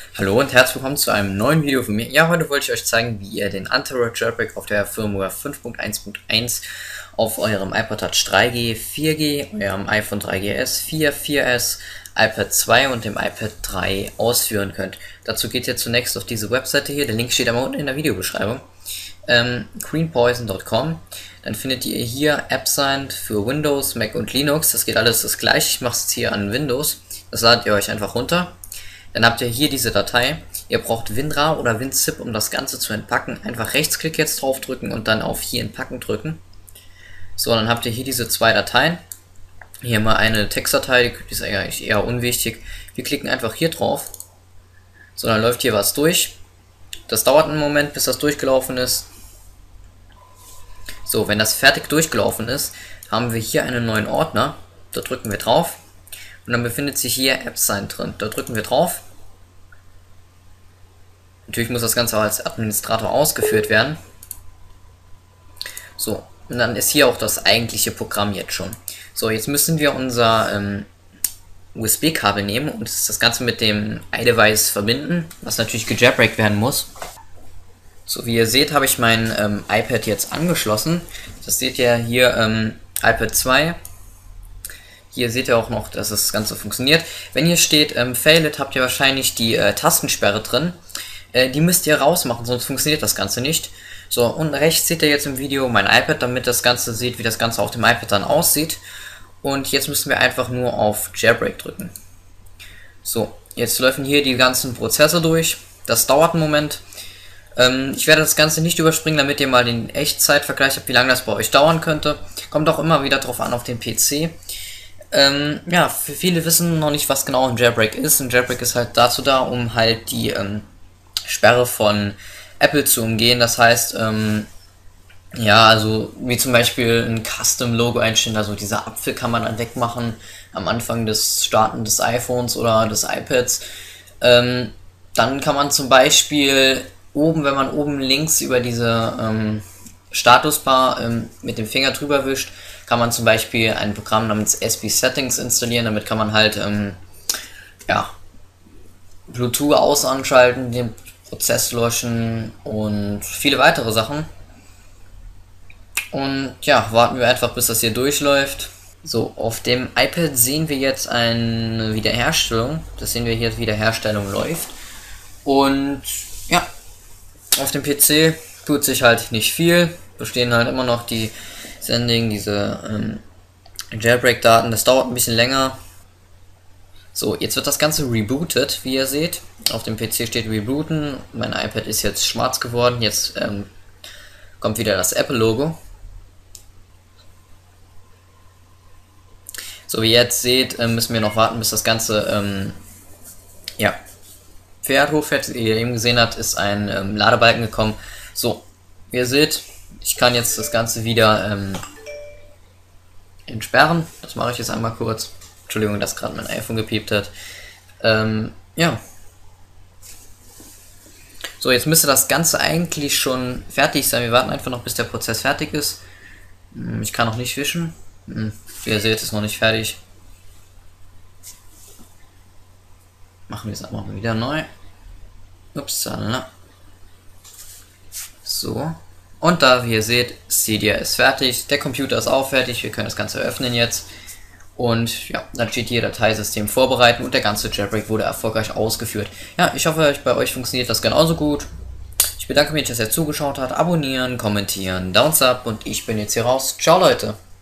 Hallo und herzlich willkommen zu einem neuen Video von mir. Ja, heute wollte ich euch zeigen, wie ihr den Anti-Rogue Jailbreak auf der Firmware 5.1.1 auf eurem iPod Touch 3G, 4G, eurem iPhone 3GS, 4, 4S, iPad 2 und dem iPad 3 ausführen könnt. Dazu geht ihr zunächst auf diese Webseite hier, der Link steht einmal unten in der Videobeschreibung, greenpoison.com. Dann findet ihr hier AppSign für Windows, Mac und Linux. Das geht alles das gleiche. Ich mache es hier an Windows. Das ladet ihr euch einfach runter. Dann habt ihr hier diese Datei. Ihr braucht WinRAR oder WinZip, um das Ganze zu entpacken. Einfach Rechtsklick jetzt drauf drücken und dann auf hier entpacken drücken. So, dann habt ihr hier diese zwei Dateien. Hier mal eine Textdatei, die ist eigentlich eher unwichtig. Wir klicken einfach hier drauf. So, dann läuft hier was durch. Das dauert einen Moment, bis das durchgelaufen ist. So, wenn das fertig durchgelaufen ist, haben wir hier einen neuen Ordner. Da drücken wir drauf. Und dann befindet sich hier AppSign drin. Da drücken wir drauf. Natürlich muss das Ganze auch als Administrator ausgeführt werden. So, und dann ist hier auch das eigentliche Programm jetzt schon. So, jetzt müssen wir unser USB-Kabel nehmen und das Ganze mit dem iDevice verbinden, was natürlich gejailbreakt werden muss. So, wie ihr seht, habe ich mein iPad jetzt angeschlossen. Das seht ihr hier, iPad 2. Hier seht ihr auch noch, dass das Ganze funktioniert. Wenn hier steht Fail it, habt ihr wahrscheinlich die Tastensperre drin. Die müsst ihr rausmachen, sonst funktioniert das Ganze nicht. So, und rechts seht ihr jetzt im Video mein iPad, damit das Ganze seht, wie das Ganze auf dem iPad dann aussieht. Und jetzt müssen wir einfach nur auf Jailbreak drücken. So, jetzt laufen hier die ganzen Prozesse durch. Das dauert einen Moment. Ich werde das Ganze nicht überspringen, damit ihr mal den Echtzeitvergleich habt, wie lange das bei euch dauern könnte. Kommt auch immer wieder drauf an auf den PC. Ja, für viele wissen noch nicht, was genau ein Jailbreak ist. Ein Jailbreak ist halt dazu da, um halt die Sperre von Apple zu umgehen. Das heißt, ja, also wie zum Beispiel ein Custom-Logo einstellen, also dieser Apfel kann man dann wegmachen am Anfang des Starten des iPhones oder des iPads. Dann kann man zum Beispiel oben, wenn man oben links über diese Statusbar mit dem Finger drüber wischt, kann man zum Beispiel ein Programm namens SB Settings installieren. Damit kann man halt ja, Bluetooth aus anschalten, den Prozess löschen und viele weitere Sachen. Und ja, warten wir einfach, bis das hier durchläuft. So, auf dem iPad sehen wir jetzt eine Wiederherstellung. Das sehen wir hier, Wiederherstellung läuft. Und ja, auf dem PC tut sich halt nicht viel. Bestehen halt immer noch die Sending, diese Jailbreak-Daten. Das dauert ein bisschen länger. So, jetzt wird das Ganze rebootet, wie ihr seht. Auf dem PC steht rebooten. Mein iPad ist jetzt schwarz geworden. Jetzt kommt wieder das Apple-Logo. So, wie ihr jetzt seht, müssen wir noch warten, bis das Ganze ja, fährt, hochfährt. Wie ihr eben gesehen habt, ist ein Ladebalken gekommen. So, wie ihr seht, ich kann jetzt das Ganze wieder entsperren. Das mache ich jetzt einmal kurz. Entschuldigung, dass gerade mein iPhone gepiept hat. Ja. So, jetzt müsste das Ganze eigentlich schon fertig sein. Wir warten einfach noch, bis der Prozess fertig ist. Ich kann noch nicht wischen. Wie ihr seht, ist noch nicht fertig. Machen wir es aber mal wieder neu. Upsala. So. Und da, wie ihr seht, Cydia ist fertig. Der Computer ist auch fertig. Wir können das Ganze öffnen jetzt. Und ja, dann steht hier Dateisystem vorbereiten und der ganze Jailbreak wurde erfolgreich ausgeführt. Ja, ich hoffe, bei euch funktioniert das genauso gut. Ich bedanke mich, dass ihr zugeschaut habt. Abonnieren, kommentieren, Downs up und ich bin jetzt hier raus. Ciao, Leute.